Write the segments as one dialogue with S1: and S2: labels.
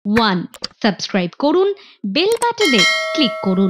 S1: 1 subscribe করুন, bell বাটনে click করুন।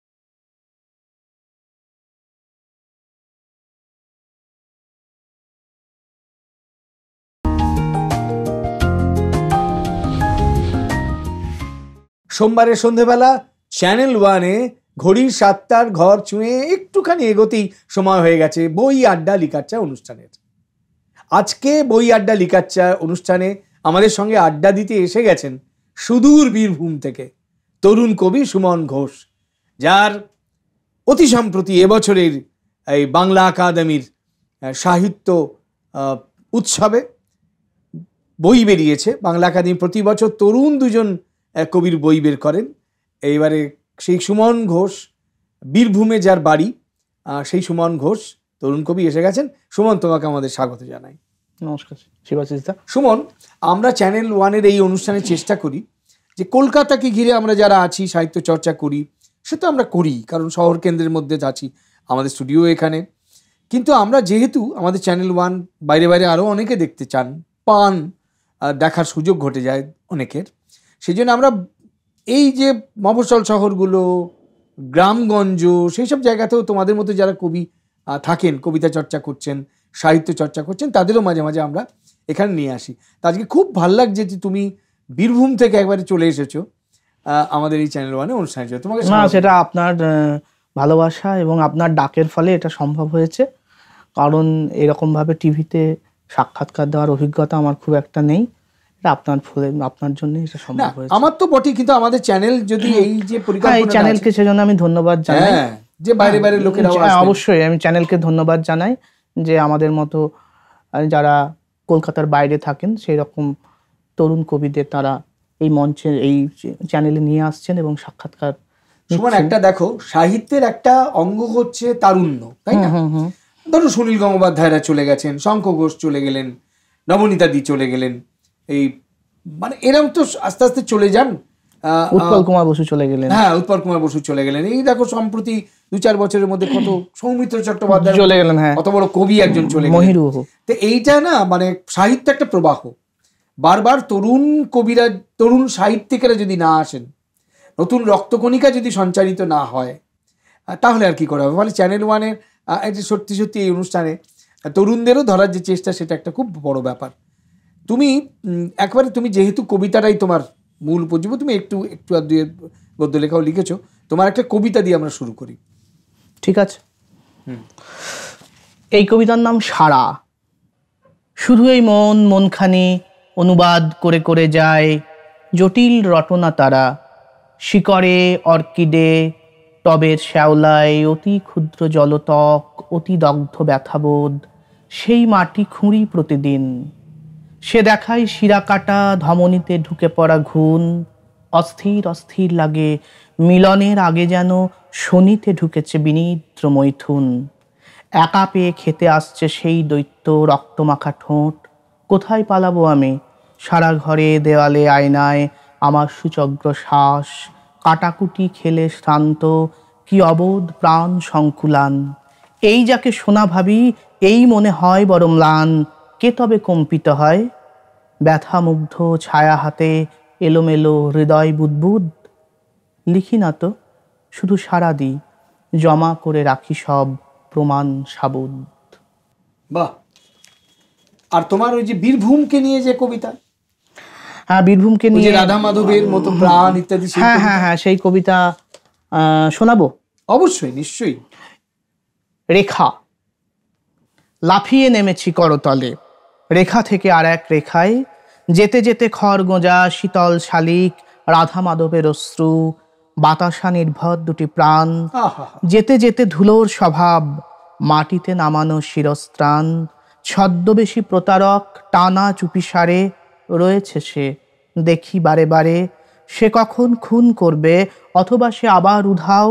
S2: সোমবারের সন্ধেবেলা চ্যানেল 1-এ ঘড়ির 7টার ঘর ছুঁয়ে একটুখানি এগোতেই সময় হয়ে গেছে বই আড্ডা লিকার চা অনুষ্ঠানের। আজকে বই আড্ডা লিকার চা অনুষ্ঠানে আমাদের সঙ্গে আড্ডা দিতে এসে গেছেন সুদূর বীরভূম থেকে তরুণ কবি সুমন ঘোষ, যার অতি সম্প্রতি এবছরের এই বাংলা একাডেমির সাহিত্য উৎসবে বই বেরিয়েছে। বাংলা একাডেমি প্রতি বছর তরুণ দুজন কবির বই বের করেন। এইবারে সেই সুমন ঘোষ, বীরভূমে যার বাড়ি, সেই সুমন ঘোষ তরুণ কবি এসে গেছেন। সুমন, তোমাকে আমাদের স্বাগত জানাই।
S3: নমস্কার শিবাশিস দা।
S2: সুমন, আমরা চ্যানেল 1-এর এই অনুষ্ঠানে চেষ্টা করি যে কলকাতাকে ঘিরে আমরা যারা আছি সাহিত্য চর্চা করি, সে তো আমরা করি কারণ শহর কেন্দ্রের মধ্যে আছি, আমাদের স্টুডিও এখানে। কিন্তু আমরা যেহেতু আমাদের চ্যানেল 1 বাইরে বাইরে আরও অনেকে দেখতে পান, দেখার সুযোগ ঘটে যায় অনেকের, সেই জন্য আমরা এই যে মফস্বল শহরগুলো, গ্রামগঞ্জ, সেই সব জায়গাতেও তোমাদের মতো যারা কবি থাকেন, কবিতা চর্চা করছেন, সাহিত্য চর্চা করছেন, তাদেরও মাঝে মাঝে আমরা এখানে নিয়ে আসি। তা আজকে খুব ভাল লাগছে যে তুমি বীরভূম থেকে একবারে চলে এসেছো আমাদের এই চ্যানেল 1-এ অনুষ্ঠানের জন্য। তোমাকে
S3: না, সেটা আপনার ভালোবাসা এবং আপনার ডাকের ফলে এটা সম্ভব হয়েছে। কারণ এরকমভাবে টিভিতে সাক্ষাৎকার দেওয়ার অভিজ্ঞতা আমার খুব একটা নেই। আপনার ফলে, আপনার জন্য এটা সম্ভব হয়েছে।
S2: আমার তো বটেই, কিন্তু আমাদের চ্যানেল যদি এই যে পরিকল্পনা,
S3: এই চ্যানেলকে সেজন্য আমি ধন্যবাদ জানাই।
S2: যে বাইরে বাইরে লোকেরা
S3: অবশ্যই আমি চ্যানেলকে ধন্যবাদ জানাই যে আমাদের মতো যারা কলকাতার বাইরে থাকেন সেই রকম তরুণ কবিদের তারা এই মঞ্চে, এই চ্যানেলে নিয়ে আসছেন এবং সাক্ষাৎকার।
S2: সুমন, একটা দেখো, সাহিত্যের একটা অঙ্গ হচ্ছে তারুণ্য, তাই না? ধরো সুনীল গঙ্গোপাধ্যায়রা চলে গেছেন, শঙ্খ ঘোষ চলে গেলেন, নবনীতা দি চলে গেলেন, এই মানে এরকম তো আস্তে আস্তে চলে যান।
S3: উৎপল কুমার বসু চলে গেলেন।
S2: হ্যাঁ, উৎপল কুমার বসু চলে গেলেন। এই দেখো সম্প্রতি 2-4 বছরের মধ্যে কত সৌমিত্র চট্টোপাধ্যায়
S3: চলে গেলেন। হ্যাঁ,
S2: অত বড় কবি একজন চলে গেলেন। তো এইটা না, মানে সাহিত্য একটা প্রবাহ। বারবার তরুণ কবিরা, তরুণ সাহিত্যিকেরা যদি না আসেন, নতুন রক্তকণিকা যদি সঞ্চারিত না হয়, তাহলে আর কি করা হবে? মানে চ্যানেল 1-এর সত্যি সত্যি এই অনুষ্ঠানে তরুণদেরও ধরার যে চেষ্টা, সেটা একটা খুব বড় ব্যাপার। তুমি একবারে, তুমি যেহেতু কবিতাটাই তোমার মূল উপজীব্য, তুমি একটু আর দুই গদ্য লেখাও লিখেছো, তোমার একটা কবিতা দিয়ে আমরা শুরু করি।
S3: ঠিক আছে। এই কবিতার নাম সারা। শুধু এই মনখানি অনুবাদ করে করে যায় জটিল রটনা তারা, শিকড়ে অর্কিডে টবের শ্যাওলায় অতি ক্ষুদ্র জলতক, অতি দগ্ধ ব্যথাবোধ, সেই মাটি খুঁড়ি প্রতিদিন। সে দেখায় শিরা কাটা ধমনীতে ঢুকে পড়া ঘুণ, অস্থির অস্থির লাগে, মিলনের আগে যেন শনিতে ঢুকেছে বিনিদ্র মৈথুন। একা পেয়ে খেতে আসছে সেই দৈত্য রক্তমাখা ঠোঁট। কোথায় পালাবো আমি? সারা ঘরে দেওয়ালে আয়নায় আমার সুচগ্র শ্বাস, কাটাকুটি খেলে শ্রান্ত, কি অবোধ প্রাণ সংকুলান। এই যাকে শোনা ভাবি, এই মনে হয় বড় ম্লান, কে তবে কম্পিত হয়? ব্যথা মুগ্ধ ছায়া হাতে এলোমেলো হৃদয় বুদবুদ। লিখি না তো, শুধু সারা দিই, জমা করে রাখি সব প্রমাণ সাবুদ।
S2: বাহ! আর তোমার ওই যে বীরভূমকে নিয়ে যে কবিতা,
S3: হ্যাঁ, বীরভূমকে নিয়ে
S2: রাধা মাধবের মতো প্রাণ ইত্যাদি,
S3: হ্যাঁ হ্যাঁ হ্যাঁ, সেই কবিতা শোনাবো।
S2: অবশ্যই, নিশ্চয়ই।
S3: রেখা। লাফিয়ে নেমেছি করতলে, রেখা থেকে আর এক রেখায়, যেতে যেতে খড় গোঁজা শীতল শালিক, রাধা মাধবের অশ্রু, বাতাসা নির্ভর দুটি প্রাণ, যেতে যেতে ধুলোর স্বভাব, মাটিতে নামানো শিরস্ত্রাণ, ছদ্মবেশী প্রতারক টানা চুপিসারে রয়েছে সে, দেখি বারে বারে। সে কখন খুন করবে, অথবা সে আবার উধাও,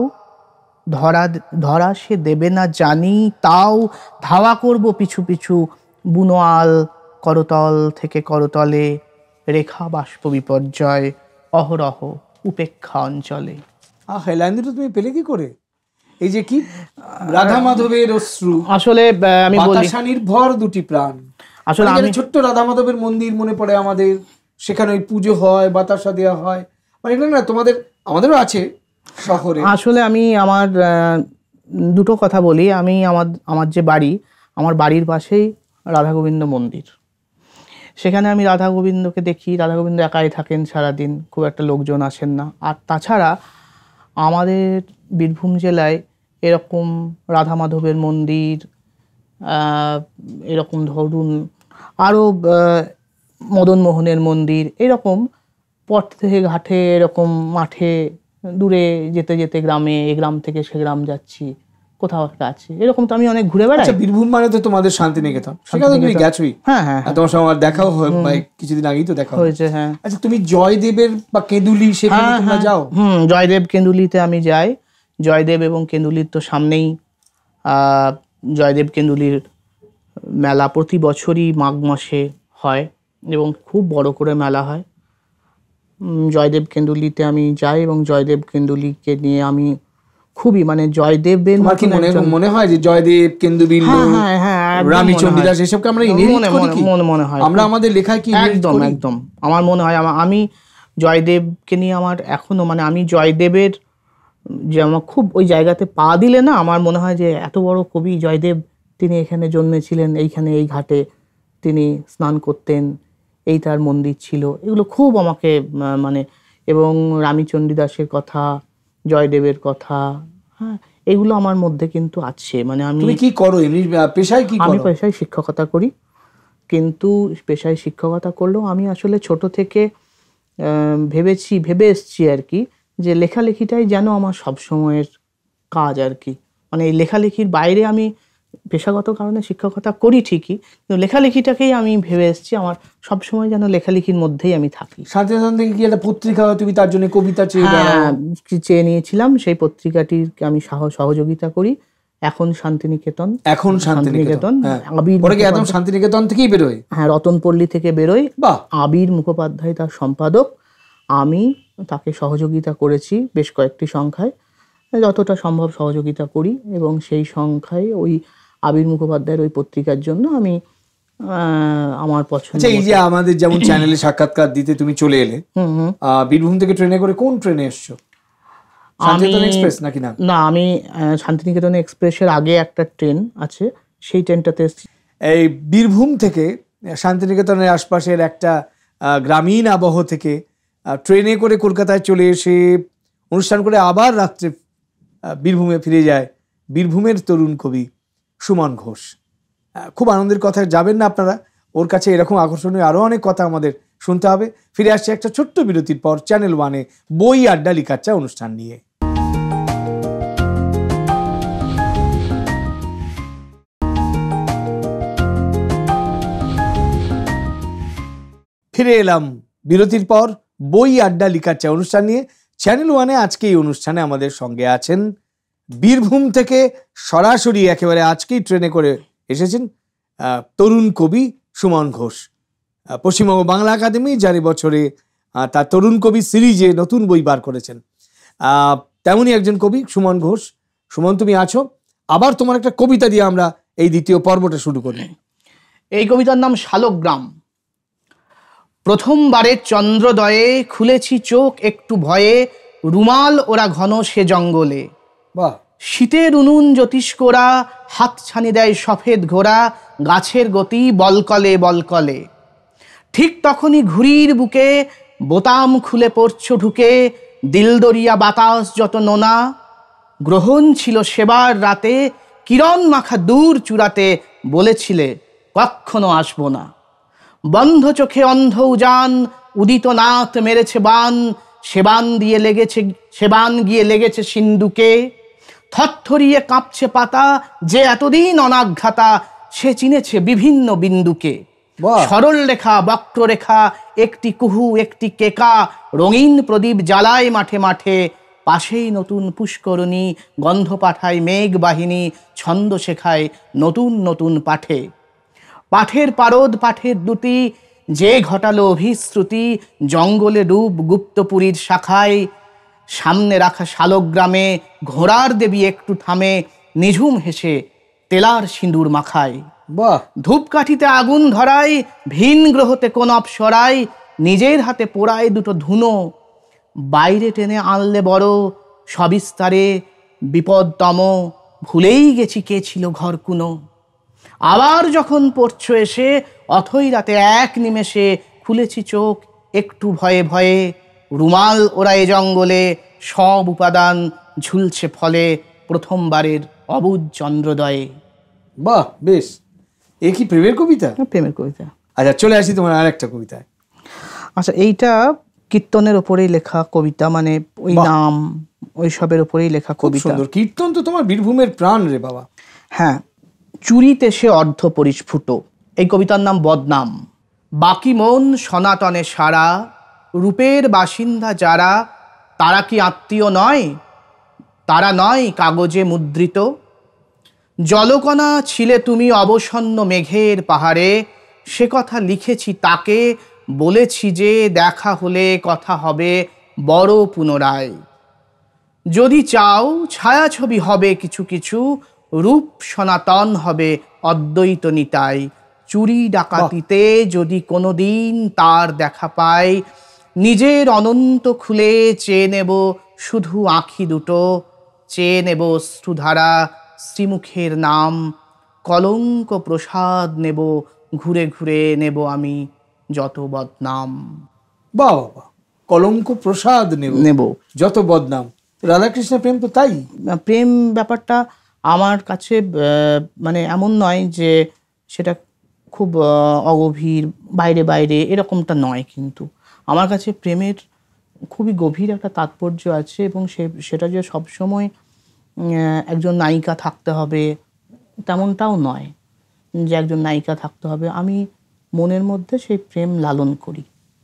S3: ধরা সে দেবে না জানি, তাও ধাওয়া করব পিছু পিছু, বুনোয়াল করতল থেকে করতলে, রেখা বাষ্প বিপর্যয় অহরহ উপেক্ষা অঞ্চলে।
S2: লাইনটা তুমি পেলে কি করে? এই যে কি রাধা মাধবের অশ্রু,
S3: আসলে আমি বলি
S2: বাতাসা নির্ভর দুটি প্রাণ। আসলে আমি ছোট্ট রাধা মাধবের মন্দির মনে পড়ে আমাদের, সেখানে ওই পুজো হয়, বাতাসা দেওয়া হয়, মানে এগুলো না তোমাদের আমাদেরও আছে শহরে?
S3: আসলে আমি আমার দুটো কথা বলি। আমি আমার যে বাড়ি, আমার বাড়ির পাশেই রাধা গোবিন্দ মন্দির। সেখানে আমি রাধা গোবিন্দকে দেখি। রাধা গোবিন্দ একাই থাকেন সারাদিন, খুব একটা লোকজন আসেন না। আর তাছাড়া আমাদের বীরভূম জেলায় এরকম রাধা মাধবের মন্দির, এরকম ধরুন আরও মদন মোহনের মন্দির, এরকম পথ থেকে ঘাটে, এরকম মাঠে দূরে যেতে যেতে গ্রামে, এ গ্রাম থেকে সে গ্রাম যাচ্ছি, কোথাও একটা আছে এরকম। তো আমি অনেক ঘুরে বেড়াই।
S2: আচ্ছা, বীরভূম মানে তো তোমাদের শান্তিনিকেতন, সেখানে তুমি গেছোই।
S3: হ্যাঁ হ্যাঁ,
S2: তোমার সঙ্গে আমার দেখাও হয়, কিছুদিন আগেই তো দেখা
S3: হয়েছে। হ্যাঁ।
S2: আচ্ছা, তুমি জয়দেবের বা কেঁদুলি সেখানে তোমরা যাও?
S3: জয়দেব কেন্দুলিতে আমি যাই। জয়দেব এবং কেন্দুলির তো সামনেই জয়দেব কেন্দুলির মেলা প্রতি বছরই মাঘ মাসে হয় এবং খুব বড় করে মেলা হয়। জয়দেব কেন্দুলিতে আমি যাই এবং জয়দেব কেন্দুলিকে নিয়ে আমি খুবই, মানে জয়দেবের
S2: মনে হয় যে জয়দেব কেন্দুবিল্ল, রানী চণ্ডীদাস এসবকে আমরা ইনহেরিট করি কি? মনে হয় আমরা আমাদের লেখায় কি
S3: একদম একদম আমার মনে হয়। আমি জয়দেবকে নিয়ে আমার এখনো, মানে আমি জয়দেবের যে আমার খুব ওই জায়গাতে পা দিলে না আমার মনে হয় যে এত বড় কবি জয়দেব, তিনি এখানে জন্মেছিলেন, এইখানে এই ঘাটে তিনি স্নান করতেন, এই তার মন্দির ছিল, এগুলো খুব আমাকে মানে, এবং রানী চণ্ডীদাসের কথা, জয়দেবের কথা, হ্যাঁ, এগুলো আমার মধ্যে কিন্তু আছে। মানে আমি
S2: কি করো এমনি পেশায়? কি
S3: আমি পেশায় শিক্ষকতা করি, কিন্তু পেশায় শিক্ষকতা করলেও আমি আসলে ছোট থেকে ভেবে এসছি আর কি, যে লেখালেখিটাই যেন আমার সবসময়ের কাজ আর কি। মানে এই লেখালেখির বাইরে আমি পেশাগত কারণে শিক্ষকতা করি ঠিকই, কিন্তু লেখালেখিটাকেই আমি ভেবে এসেছি আমার সবসময় যেন লেখালেখির মধ্যেই আমি থাকি।
S2: শান্তিনিকেতন থেকে কি একটা পত্রিকা, তুমি তার জন্য কবিতা
S3: চেয়ে নিয়েছিলাম, সেই পত্রিকাটিকে আমি সহযোগিতা করি। এখন শান্তিনিকেতন
S2: শান্তিনিকেতন থেকেই বেরোয়।
S3: হ্যাঁ, রতনপল্লী থেকে বেরোয়। আবির মুখোপাধ্যায় তার সম্পাদক, আমি তাকে সহযোগিতা করেছি বেশ কয়েকটি সংখ্যায়, যতটা সম্ভব সহযোগিতা করি, এবং সেই সংখ্যায় ওই আবির মুখোপাধ্যায়ের ওই পত্রিকার জন্য আমি আমার পছন্দ।
S2: এই যে আমাদের যেমন চ্যানেলে সাক্ষাৎকার দিতে তুমি চলে এলে, বীরভূম থেকে ট্রেনে করে, কোন ট্রেনে এসছো? শান্তিনিকেতন এক্সপ্রেস নাকি? না,
S3: আমি শান্তিনিকেতন এক্সপ্রেসের আগে একটা ট্রেন আছে, সেই ট্রেনটাতে এসেছি।
S2: এই বীরভূম থেকে শান্তিনিকেতনের আশপাশের একটা গ্রামীণ আবহ থেকে ট্রেনে করে কলকাতায় চলে এসে অনুষ্ঠান করে আবার রাত্রে বীরভূমে ফিরে যায় বীরভূমের তরুণ কবি সুমন ঘোষ। খুব আনন্দের কথা, যাবেন না আপনারা, ওর কাছে এরকম আকর্ষণীয় আরও অনেক কথা আমাদের শুনতে হবে। ফিরে আসছে একটা ছোট্ট বিরতির পর চ্যানেল ওয়ানে বই আড্ডা লিখার চা অনুষ্ঠান নিয়ে। ফিরে এলাম বিরতির পর বই আড্ডা লিখার চা অনুষ্ঠান নিয়ে। চ্যানেল ওয়ানে আজকে এই অনুষ্ঠানে আমাদের সঙ্গে আছেন বীরভূম থেকে সরাসরি একেবারে আজকেই ট্রেনে করে এসেছেন তরুণ কবি সুমন ঘোষ। পশ্চিমবঙ্গ বাংলা একাডেমি জারি বছরে তার তরুণ কবি সিরিজে নতুন বই বার করেছেন, তেমনই একজন কবি সুমন ঘোষ। সুমন, তুমি আছো, আবার তোমার একটা কবিতা দিয়ে আমরা এই দ্বিতীয় পর্বটা শুরু করি।
S3: এই কবিতার নাম শালগ্রাম। প্রথমবারের চন্দ্রোদয়ে খুলেছি চোখ একটু ভয়ে, রুমাল ওরা ঘন সে জঙ্গলে। শীতের উনুন জ্যোতিষ্করা, হাত ছানি দেয় সফেদ ঘোড়া, গাছের গতি বলকলে বলকলে। ঠিক তখনই ঘুড়ির বুকে বোতাম খুলে পড়ছ ঢুকে, দিলদরিয়া বাতাস যত নোনা। গ্রহণ ছিল সেবার রাতে, কিরণ মাখা দূর চূড়াতে, বলেছিলে কখনো আসবো না। বন্ধ চোখে অন্ধ উজান, উদিত নাথ মেরেছে বান, সেবান গিয়ে লেগেছে সিন্ধুকে। থরথরিয়ে কাঁপছে পাতা, যে এতদিন অনাঘাতা, সে চিনেছে বিভিন্ন বিন্দুকে। সরল রেখা বক্ররেখা, একটি কুহু একটি কেকা, রঙিন প্রদীপ জ্বালায় মাঠে মাঠে। পাশেই নতুন পুষ্করণী, গন্ধ পাঠায় মেঘ বাহিনী, ছন্দ শেখায় নতুন নতুন পাঠে। পাঠের পারদ পাঠের দুটি, যে ঘটালো অভিশ্রুতি, জঙ্গলে ডুব গুপ্তপুরীর শাখায়। সামনে রাখা শালগ্রামে ঘোড়ার দেবী একটু থামে, নিঝুম হেসে তেলার সিঁদুর মাখায়। ধূপকাঠিতে আগুন ধরায়, ভিন গ্রহতে কোন অপসরায়, নিজের হাতে পোড়ায় দুটো ধুনো, বাইরে টেনে আনলে বড় সবিস্তারে বিপদতম, ভুলেই গেছি কে ছিল ঘরকুনো। আবার যখন পড়ছ এসে অথই রাতে এক নিমেষে, খুলেছি চোখ একটু ভয়ে ভয়ে, রুমাল ওড়ায় জঙ্গলে, সব উপাদান ঝুলছে ফলে প্রথমবারের অবুঝ চন্দ্রোদয়ে।
S2: বাহ, বেশ। এ কি প্রেমের কবিতা?
S3: প্রেমের কবিতা।
S2: আচ্ছা, চলে আসি তোমার আর একটা কবিতায়।
S3: আচ্ছা, এইটা কীর্তনের ওপরেই লেখা কবিতা, মানে ওই নাম ওই সবের ওপরেই লেখা কবিতা।
S2: সুন্দর। কীর্তন তো তোমার বীরভূমের প্রাণ রে বাবা।
S3: হ্যাঁ। চুরিতে সে অর্ধ পরিস্ফুট, এই কবিতার নাম বদনাম। বাকি মন সনাতনে সারা, রূপের বাসিন্দা যারা, তারা কি আত্মীয় নয়? তারা নয় কাগজে মুদ্রিত? জলকণা ছিলে তুমি অবসন্ন মেঘের পাহাড়ে, সে কথা লিখেছি তাকে, বলেছি যে দেখা হলে কথা হবে বড় পুনরায়। যদি চাও ছায়াছবি হবে কিছু কিছু, রূপ সনাতন হবে অদ্বৈত নিতাই। চুরি ডাকাতিতে যদি কোনোদিন তার দেখা পাই, নিজের অনন্ত খুলে চেয়ে নেব শুধু আঁখি দুটো, চেয়ে নেব অশ্রুধারা শ্রীমুখের নাম, কলঙ্ক প্রসাদ নেব ঘুরে ঘুরে নেব আমি যত বদনাম।
S2: বাহ বাহ, কলঙ্ক প্রসাদ নেব যত বদনাম। রাধাকৃষ্ণের প্রেম তো তাই।
S3: প্রেম ব্যাপারটা আমার কাছে মানে এমন নয় যে সেটা খুব অগভীর, বাইরে বাইরে এরকমটা নয়, কিন্তু আমার কাছে প্রেমের খুবই গভীর একটা তাৎপর্য আছে, এবং সেটা যে সবসময় একজন নায়িকা থাকতে হবে তেমনটাও নয় যে একজন নায়িকা থাকতে হবে। আমি মনের মধ্যে সেই প্রেম লালন করি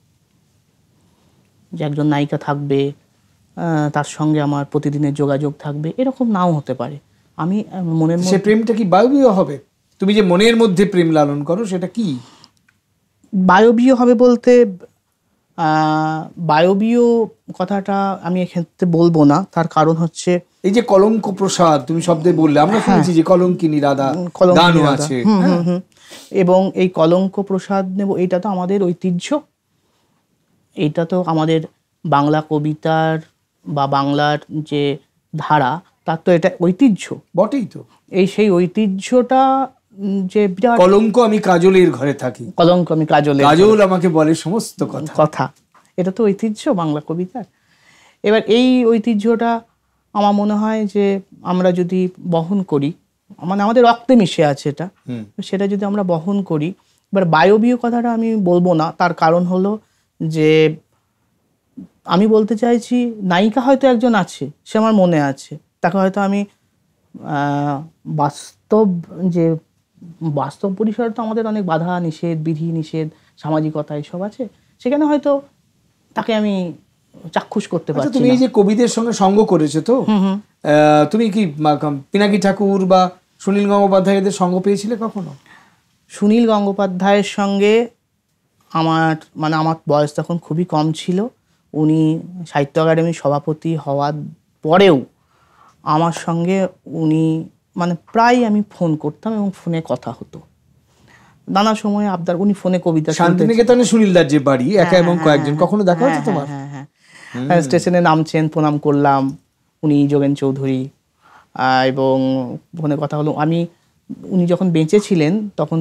S3: যে একজন নায়িকা থাকবে, তার সঙ্গে আমার প্রতিদিনের যোগাযোগ থাকবে, এরকম নাও হতে পারে। আমি মনের মধ্যে,
S2: সে প্রেমটা কি বায়বীয় হবে? তুমি যে মনের মধ্যে প্রেম লালন করো সেটা কি
S3: বায়বীয় হবে বলতে, বায়বীয় কথাটা আমি এক্ষেত্রে বলবো না। তার কারণ হচ্ছে
S2: এই যে কলঙ্ক প্রসাদ তুমি শব্দে বললে, আমরা শুনেছি যে কলঙ্কিনী রাধা গানও আছে,
S3: এবং এই কলঙ্ক প্রসাদ নেব, এইটা তো আমাদের ঐতিহ্য, এইটা তো আমাদের বাংলা কবিতার বা বাংলার যে ধারা, তার তো এটা ঐতিহ্য
S2: বটেই তো।
S3: এই সেই ঐতিহ্যটা যে বিরাট।
S2: কলঙ্ক আমি কাজলের ঘরে থাকি,
S3: কলঙ্ক আমি কাজলের,
S2: কাজল আমাকে বলে সমস্ত কথা,
S3: এটা তো ঐতিহ্য বাংলা কবিতার। এবার এই ঐতিহ্যটা আমার মনে হয় যে আমরা যদি বহন করি, মানে আমাদের রক্তে মিশে আছে এটা, সেটা যদি আমরা বহন করি। এবার বায়বীয় কথাটা আমি বলবো না, তার কারণ হলো যে আমি বলতে চাইছি নায়িকা হয়তো একজন আছে, সে আমার মনে আছে, তাকে হয়তো আমি বাস্তব পরিসরে তো আমাদের অনেক বাধা নিষেধ, বিধি নিষেধ, সামাজিকতা এসব আছে, সেখানে হয়তো তাকে আমি চাক্ষুষ করতে পারছি।
S2: তুমি এই যে কবিদের সঙ্গে সঙ্গ করেছো তো, তুমি কি পিনাকি ঠাকুর বা সুনীল গঙ্গোপাধ্যায় এদের সঙ্গ পেয়েছিলে কখনো?
S3: সুনীল গঙ্গোপাধ্যায়ের সঙ্গে আমার বয়স তখন খুবই কম ছিল। উনি সাহিত্য একাডেমির সভাপতি হওয়ার পরেও আমার সঙ্গে উনি প্রায় আমি ফোন করতাম এবং ফোনে কথা হতো নানা সময় আবদার। উনি ফোনে কবিতা,
S2: শান্তিনিকেতনে সুনীল দার যে বাড়ি, একা এবং কয়েকজন, কখনো দেখা হতো তোমার?
S3: হ্যাঁ, স্টেশনে নামছেন, প্রণাম করলাম, উনি যোগেন চৌধুরী, এবং ফোনে কথা হলো। উনি যখন বেঁচে ছিলেন তখন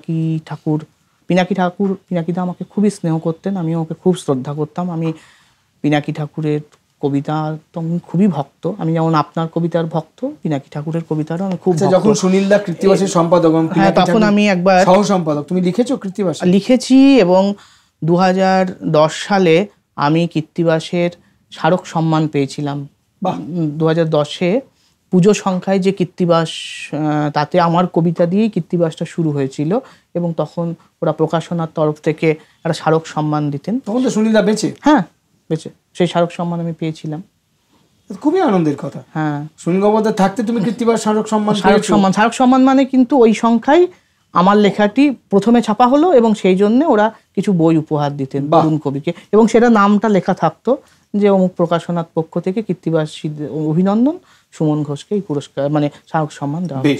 S3: পিনাকিদা আমাকে খুবই স্নেহ করতেন, আমিও ওকে খুব শ্রদ্ধা করতাম। আমি পিনাকি ঠাকুরের কবিতা তখন খুবই ভক্ত। আমি যেমন আপনার কবিতার ভক্ত, পিনাকি ঠাকুরের কবিতারও আমি খুব ভক্ত।
S2: যখন সুনীল দা কৃত্তিবাসের সম্পাদক,
S3: তখন আমি একবার
S2: সহ সম্পাদক, তুমি লিখেছো কৃত্তিবাস?
S3: লিখেছি, এবং 2010 সালে আমি কৃত্তিবাসের স্মারক সম্মান পেয়েছিলাম। 2010-এ পুজো সংখ্যায় যে কৃত্তিবাস, তাতে আমার কবিতা দিয়েই কৃত্তিবাসটা শুরু হয়েছিল, এবং তখন ওরা প্রকাশনার তরফ থেকে একটা স্মারক সম্মান দিতেন।
S2: তখন তো সুনীলদা বেঁচে?
S3: হ্যাঁ, বেঁচে। সেই স্মারক সম্মান আমি পেয়েছিলাম।
S2: খুবই আনন্দের কথা।
S3: হ্যাঁ,
S2: সুনীল গঙ্গোপাধ্যায় থাকতে তুমি কৃত্তিবাস স্মারক
S3: সম্মান মানে কিন্তু ওই সংখ্যায় আমার লেখাটি প্রথমে ছাপা হলো, এবং সেই জন্য ওরা কিছু বই উপহার দিতেন তরুণ কবিকে, এবং সেটা নামটা লেখা থাকতো যে অমুক প্রকাশনার পক্ষ থেকে কৃত্তিবাস অভিনন্দন, সুমন ঘোষকে এই পুরস্কার স্মারক সম্মান দেওয়া।
S2: বেশ।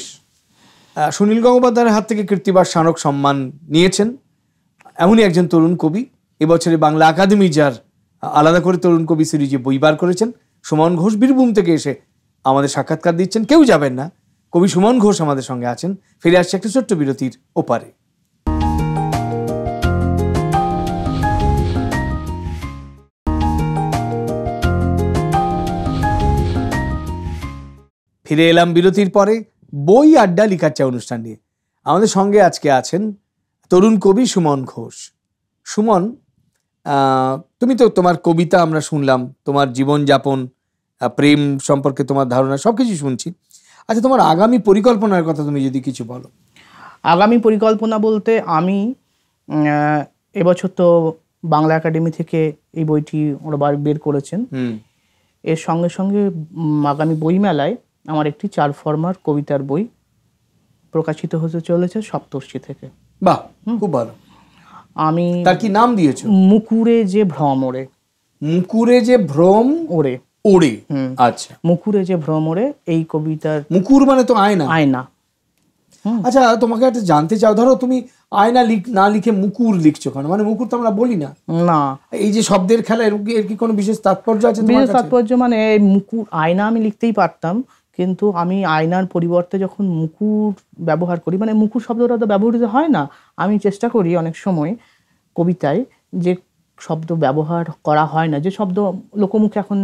S2: সুনীল গঙ্গোপাধ্যায়ের হাত থেকে কৃত্তিবাস স্মারক সম্মান নিয়েছেন এমনই একজন তরুণ কবি এবছরে বাংলা একাডেমি যার আলাদা করে তরুণ কবি সিরিজে বই বার করেছেন, সুমন ঘোষ বীরভূম থেকে এসে আমাদের সাক্ষাৎকার দিচ্ছেন। কেউ যাবেন না, কবি সুমন ঘোষ আমাদের সঙ্গে আছেন। ফিরে আসছে একটা ছোট্ট বিরতির ওপারে। ফিরে এলাম বিরতির পরে বই আড্ডা লিখার চা অনুষ্ঠান নিয়ে। আমাদের সঙ্গে আজকে আছেন তরুণ কবি সুমন ঘোষ। সুমন, তুমি তো তোমার কবিতা আমরা শুনলাম, তোমার জীবনযাপন, প্রেম সম্পর্কে তোমার ধারণা সবকিছু শুনছি। আচ্ছা, তোমার আগামী পরিকল্পনার কথা তুমি যদি কিছু বলো।
S3: আগামী পরিকল্পনা বলতে আমি এবছর তো বাংলা একাডেমি থেকে এই বইটি ওরা বের করেছেন। এর সঙ্গে সঙ্গে আগামী বইমেলায় আমার একটি 4 ফরমার কবিতার বই প্রকাশিত হতে চলেছে সপ্তর্ষি থেকে।
S2: বাহ, খুব ভালো।
S3: আমি
S2: তার কি নাম দিয়েছো?
S3: মুকুরে যে ভ্রম ওড়ে।
S2: মুকুরে যে ভ্রম ওড়ে। ওড়ে, আচ্ছা।
S3: মুকুরে যে ভ্রম ওড়ে, এই কবিতার
S2: মুকুর মানে তো আয়না।
S3: আয়না।
S2: আচ্ছা, তোমাকে একটা জানতে চাও, ধরো তুমি আয়না না লিখে মুকুর লিখছো কেন? মানে মুকুর তো আমরা বলি না।
S3: না,
S2: এই যে শব্দের খেলা, এর কি কোনো বিশেষ তাৎপর্য আছে?
S3: বিশেষ তাৎপর্য মানে মুকুর, আয়না আমি লিখতেই পারতাম, কিন্তু আমি আয়নার পরিবর্তে যখন মুকুর ব্যবহার করি, মানে মুকুর শব্দটা তো ব্যবহৃত হয় না, আমি চেষ্টা করি অনেক সময় কবিতায় যে শব্দ ব্যবহার করা হয় না, যে শব্দ লোকমুখে এখন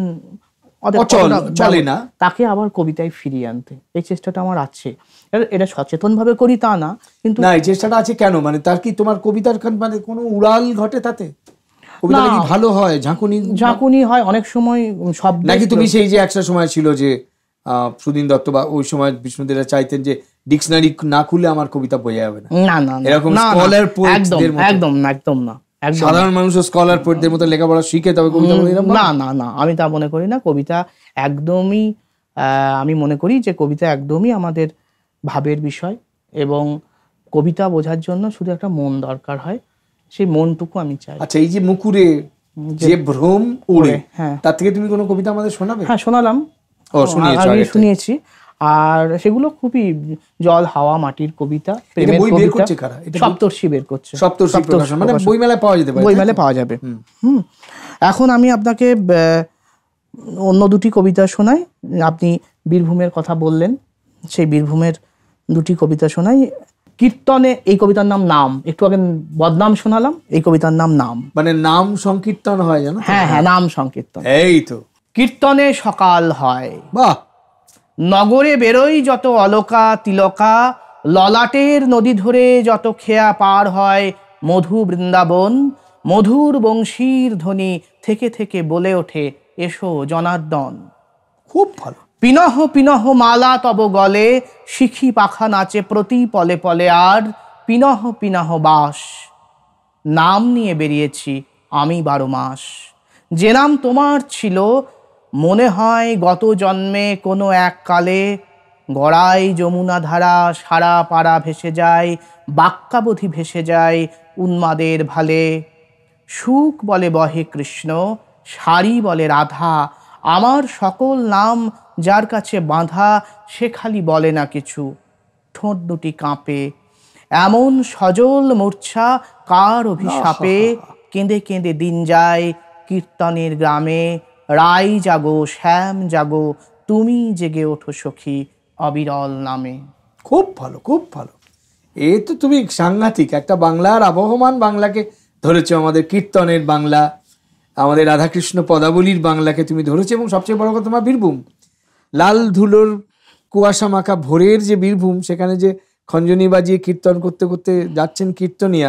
S3: চলে না, তাকে আবার কবিতায় ফিরিয়ে আনতে এই চেষ্টাটা আমার আছে। এটা সচেতন ভাবে করি তা না, কিন্তু
S2: না, এই চেষ্টাটা আছে কেন? মানে তার কি তোমার কবিতার মানে কোনো উড়াল ঘটে তাতে? কবিতা কি ভালো হয়? ঝাঁকুনি
S3: হয় অনেক সময় শব্দ,
S2: নাকি তুমি সেই যে একটা সময় ছিল যে সুদিন দত্ত বা ওই সময় বিষ্ণুদেরা চাইতেন যে ডিকশনারি না খুলে আমার কবিতা বোঝা যাবে না?
S3: না না,
S2: এরকম স্কলার পোয়েটদের মতো
S3: একদম না, একদম না।
S2: সাধারণ মানুষ স্কলার পোয়েটদের মতো লেখাপড়া শিখে তবে কবিতা বলে?
S3: না না না, আমি তা মনে করি না। কবিতা একদমই, আমি মনে করি যে কবিতা একদমই আমাদের ভাবের বিষয়, এবং কবিতা বোঝার জন্য শুধু একটা মন দরকার হয়, সেই মনটুকু আমি চাই।
S2: আচ্ছা, এই যে মুকুরে যে ভ্রম ওড়ে, তার থেকে তুমি কোনো কবিতা আমাদের শোনাবে?
S3: হ্যাঁ, শোনালাম, শুনিয়েছি। আর সেগুলো খুবই জল, হাওয়া, মাটির কবিতা, প্রেমের কবিতা। সপ্তর্ষি বের করছে।
S2: সপ্তর্ষি প্রকাশন, মানে বইমেলায় পাওয়া যেতে পারে।
S3: বইমেলায় পাওয়া যাবে। এখন আমি আপনাকে অন্য 2টি কবিতা শোনাই। আপনি বীরভূমের কথা বললেন, সেই বীরভূমের 2টি কবিতা শোনাই। কীর্তনে, এই কবিতার নাম নাম। একটু আগে বদনাম শোনালাম, এই কবিতার নাম নাম।
S2: মানে নাম সংকীর্তন হয়, জানো?
S3: হ্যাঁ হ্যাঁ, নাম সংকীর্তন।
S2: এই তো
S3: কীর্তনে সকাল হয়,
S2: বাহ।
S3: নগরে বেরোই যত অলকা তিলকা, ললাটের নদী ধরে যত খেয়া পার হয় মধু বৃন্দাবন, মধুর বংশীর ধ্বনি থেকে থেকে বলে ওঠে এসো জনার্দন।
S2: খুব ভালো।
S3: পিনহ পিনহ মালা তব গলে, শিখি পাখা নাচে প্রতি পলে পলে, আর পিনহ পিনহ বাস। নাম নিয়ে বেরিয়েছি আমি 12 মাস, যে নাম তোমার ছিল মনে হয় গত জন্মে কোনো এক কালে। গড়াই যমুনা ধারা সারা পাড়া ভেসে যায়, বাক্যাবধি ভেসে যায় উন্মাদের ভালে। সুখ বলে বহে কৃষ্ণ, সারি বলে রাধা, আমার সকল নাম যার কাছে বাঁধা, সে খালি বলে না কিছু, ঠোঁট দুটি কাঁপে। এমন সজল মূর্ছা কার অভিশাপে, কেঁদে কেঁদে দিন যায় কীর্তনের গ্রামে। রাই জাগো শ্যাম জাগো, তুমি জেগে ওঠো সখী অবিরল নামে।
S2: খুব ভালো, খুব ভালো। এই তো তুমি সাংঘাতিক একটা বাংলার আবহমান বাংলাকে ধরেছো, আমাদের কীর্তনের বাংলা, আমাদের রাধাকৃষ্ণ পদাবলীর বাংলাকে তুমি ধরেছো। এবং সবচেয়ে বড় কথা, তোমার বীরভূম, লাল ধুলোর কুয়াশা মাখা ভোরের যে বীরভূম, সেখানে যে খঞ্জনি বাজিয়ে কীর্তন করতে করতে যাচ্ছেন কীর্তনিয়া।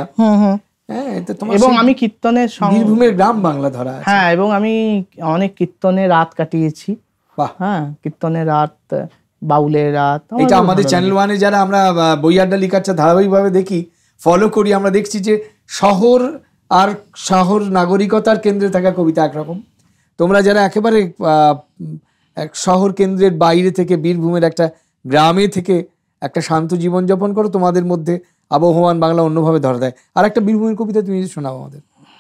S3: এবং আমি কীর্তনের
S2: বীরভূমের গ্রাম বাংলা ধরা।
S3: হ্যাঁ, এবং আমি অনেক কীর্তনে রাত কাটিয়েছি। হ্যাঁ, কীর্তনের রাত, বাউলের রাত।
S2: এটা আমাদের চ্যানেল 1-এ যারা আমরা বই আড্ডা লিখার চা ধারাবাহিকভাবে দেখি, ফলো করি, আমরা দেখছি যে শহর আর শহর নাগরিকতার কেন্দ্রে থাকা কবিতা একরকম, তোমরা যারা একেবারে শহর কেন্দ্রের বাইরে থেকে বীরভূমের একটা গ্রামে থেকে একটা শান্ত জীবনযাপন করো, তোমাদের মধ্যে আবহমান বাংলা অন্যভাবে ধরা দেয়। আর একটা বীরভূমের কবিতা তুমি শোনাও আমাদের।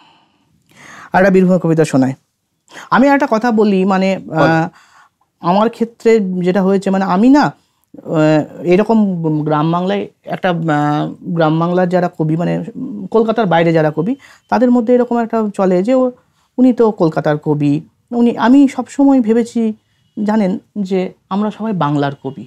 S3: আর একটা বীরভূমের কবিতা শোনাই। আমি একটা কথা বলি, মানে আমার ক্ষেত্রে যেটা হয়েছে, মানে আমি না এরকম গ্রাম বাংলায় একটা গ্রাম বাংলার যারা কবি, মানে কলকাতার বাইরে যারা কবি, তাদের মধ্যে এরকম একটা চলে যে উনি তো কলকাতার কবি, আমি সবসময় ভেবেছি জানেন যে আমরা সবাই বাংলার কবি,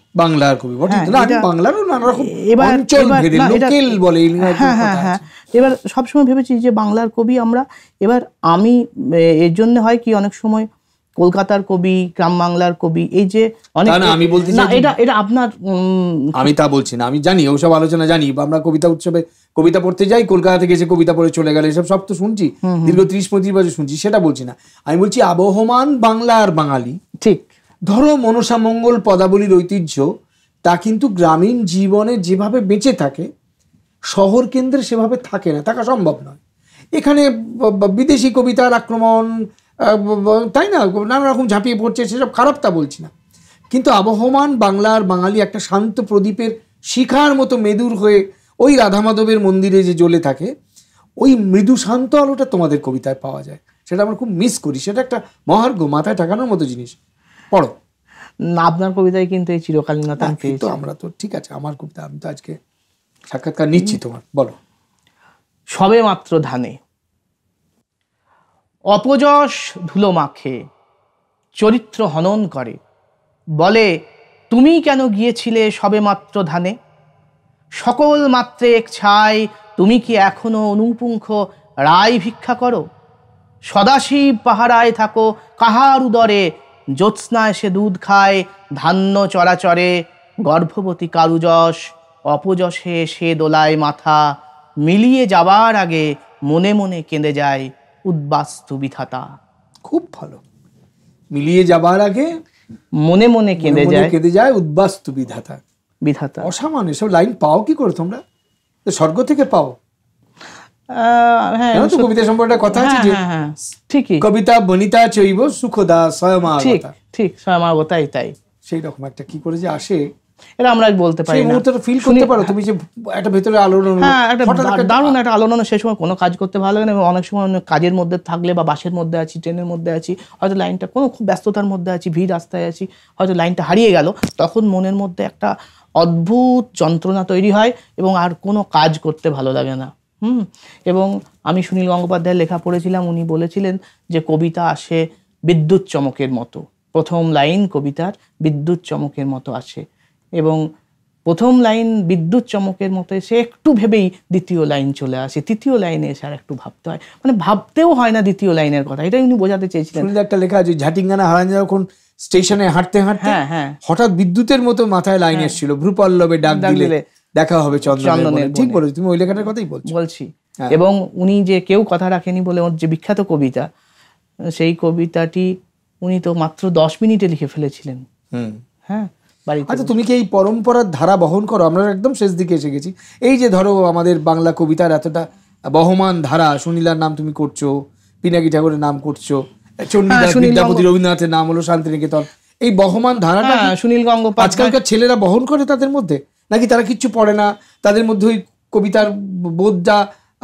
S3: এবার সবসময় ভেবেছি যে বাংলার কবি আমরা। এবার আমি এর জন্য হয় কি অনেক সময় কলকাতার কবি, গ্রাম বাংলার কবি, এই যে অনেক,
S2: আমি বলতে চাই
S3: এটা আপনার,
S2: আমি তা বলছি না, আমি জানি ওসব আলোচনা জানি, আমরা কবিতা উৎসবে কবিতা পড়তে যাই, কলকাতা থেকে এসে কবিতা পড়ে চলে গেলে, এসব সব তো শুনছি, দীর্ঘ 30-35 বছর শুনছি, সেটা বলছি না। আমি বলছি আবহমান বাংলা আর বাঙালি, ঠিক ধরো মনসা মঙ্গল পদাবলীর ঐতিহ্য, তা কিন্তু গ্রামীণ জীবনে যেভাবে বেঁচে থাকে শহর কেন্দ্রে সেভাবে থাকে না, থাকা সম্ভব নয়। এখানে বিদেশি কবিতার আক্রমণ, তাই না, নানা রকম ঝাঁপিয়ে পড়ছে, সেসব খারাপ তা বলছি না, কিন্তু আবহমান বাংলার বাঙালি একটা শান্ত প্রদীপের শিখার মতো মেদুর হয়ে ওই রাধা মাধবের মন্দিরে যে জ্বলে থাকে, ওই মৃদু শান্ত আলোটা তোমাদের কবিতায় পাওয়া যায়, সেটা আমরা খুব মিস করি। সেটা একটা মহার্ঘ, মাথায় টাকানোর মতো জিনিস। পড়ো
S3: আপনার কবিতায় কিন্তু এই চিরকালীনতা পেয়েছি
S2: তো আমরা। তো ঠিক আছে, আমার কবিতা, আমি তো আজকে সাক্ষাৎকার নিচ্ছি তোমার, বলো।
S3: সবে মাত্র ধানে অপযশ ধুলো মাখে, চরিত্র হনন করে, বলে তুমি কেন গিয়েছিলে সবে মাত্র ধানে? সকল মাত্রে এক ছাই, তুমি কি এখনো অনুপুঙ্খ রায় ভিক্ষা করো? সদাশিব পাহারায় থাকো কাহার উদরে, জ্যোৎস্না এসে দুধ খায় ধান্য চরাচরে, গর্ভবতী কারুযশ অপযশে সে দোলায় মাথা, মিলিয়ে যাবার আগে মনে মনে কেঁদে যায় উদ্বাস্তু বিধাতা।
S2: খুব ভালো, মিলিয়ে যাবার আগে
S3: মনে মনে কেঁদে
S2: যায় উদ্বাস্তু বিধাতা। বিধাতা অসামান্য, সব লাইন পাও কি করে তোমরা? স্বর্গ থেকে পাও? কবিতা সম্পর্কে কথা আছে যে ঠিকই, কবিতা বনিতা চৈব সুখদা স্বয়মাগতা, ঠিক স্বয়মাগতাই, তাই সেই রকম একটা কি করে যে আসে,
S3: এটা আমরা বলতে পারি না,
S2: ফিল করতে পারো তুমি যে একটা ভেতরে আলোড়ন,
S3: দারুণ একটা আলোড়ন। সেই সময় কোনো কাজ করতে ভালো লাগে না, অনেক সময় কাজের মধ্যে থাকলে বা বাসের মধ্যে আছি, ট্রেনের মধ্যে আছি, হয়তো লাইনটা কোনো খুব ব্যস্ততার মধ্যে আছি, ভিড় রাস্তায় আছি, হয়তো লাইনটা হারিয়ে গেল, তখন মনের মধ্যে একটা অদ্ভুত যন্ত্রণা তৈরি হয় এবং আর কোনো কাজ করতে ভালো লাগে না। এবং আমি সুনীল গঙ্গোপাধ্যায়ের লেখা পড়েছিলাম, উনি বলেছিলেন যে কবিতা আসে বিদ্যুৎ চমকের মতো, প্রথম লাইন কবিতার বিদ্যুৎ চমকের মতো আসে, এবং প্রথম লাইন বিদ্যুৎ চমকের মতো এসে একটু ভেবেই দ্বিতীয় লাইন চলে আসে, তৃতীয় লাইনে এসে আর একটু ভাবতে হয়, মানে ভাবতেও হয় না দ্বিতীয় লাইনের কথা। এটাই উনি বোঝাতে চেয়েছিলেন।
S2: একটা লেখা আছে, ঝাটিঙ্গানা হারান যখন স্টেশনে হাঁটতে হাঁটতে হঠাৎ বিদ্যুতের মতো মাথায় লাইন এসেছিল, ভ্রুপল্লবে ডাক দিলে দেখা হবে চন্দনের। ঠিক বলেছো তুমি, ওই লেখাটার কথাই বলছি।
S3: এবং উনি যে কেউ কথা রাখেনি বলে ওর যে বিখ্যাত কবিতা, সেই কবিতাটি উনি তো মাত্র 10 মিনিটে লিখে ফেলেছিলেন। হ্যাঁ,
S2: আচ্ছা, তুমি কি এই পরম্পরার ধারা বহন করো? আমরা একদম শেষ দিকে এসে গেছি। এই যে ধরো আমাদের বাংলা কবিতার এতটা বহমান ধারা, সুনীলার নাম তুমি করছো, পিনাকি ঠাকুরের নাম করছো, চণ্ডীদাস বিদ্যাপতি রবীন্দ্রনাথের নাম হলো শান্তিনিকেতন, এই বহমান ধারাটা
S3: সুনীল গঙ্গোপাধ্যায়
S2: আজকালকার ছেলেরা বহন করে তাদের মধ্যে, নাকি তারা কিচ্ছু পড়ে না, তাদের মধ্যে ওই কবিতার বোধটা,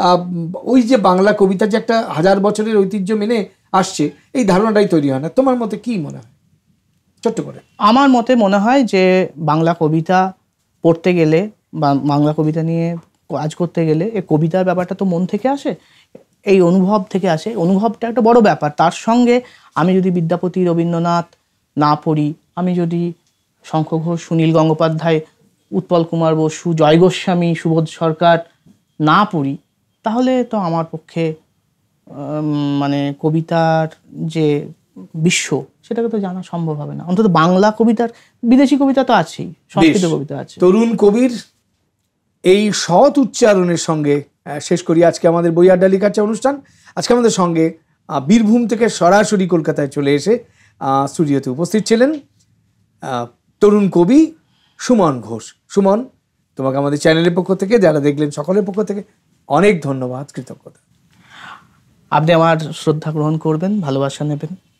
S2: ওই যে বাংলা কবিতা যে একটা 1000 বছরের ঐতিহ্য মেনে আসছে, এই ধারণাটাই তৈরি হয় না? তোমার মতে কি মনে হয় ছোট্ট করে?
S3: আমার মতে মনে হয় যে বাংলা কবিতা পড়তে গেলে বা বাংলা কবিতা নিয়ে কাজ করতে গেলে এই কবিতার ব্যাপারটা তো মন থেকে আসে, এই অনুভব থেকে আসে, অনুভবটা একটা বড় ব্যাপার। তার সঙ্গে আমি যদি বিদ্যাপতি রবীন্দ্রনাথ না পড়ি, আমি যদি শঙ্খ ঘোষ, সুনীল গঙ্গোপাধ্যায়, উৎপল কুমার বসু, জয় গোস্বামী, সুবোধ সরকার না পড়ি, তাহলে তো আমার পক্ষে মানে কবিতার যে বিশ্ব সেটাকে তো জানা সম্ভব হবে না। অন্তত বাংলা কবিতার, বিদেশি কবিতা তো আছেই, সংস্কৃত কবিতা আছে।
S2: তরুণ কবির এই সৎ উচ্চারণের সঙ্গে শেষ করি আজকে আমাদের বই আড্ডা লিখার চা অনুষ্ঠান। আজকে আমাদের সঙ্গে বীরভূম থেকে সরাসরি কলকাতায় চলে এসে স্টুডিওতে উপস্থিত ছিলেন তরুণ কবি সুমন ঘোষ। সুমন, তোমাকে আমাদের চ্যানেলের পক্ষ থেকে, যারা দেখলেন সকলের পক্ষ থেকে অনেক ধন্যবাদ, কৃতজ্ঞতা।
S3: আপনি আমার শ্রদ্ধা গ্রহণ করবেন, ভালোবাসা নেবেন।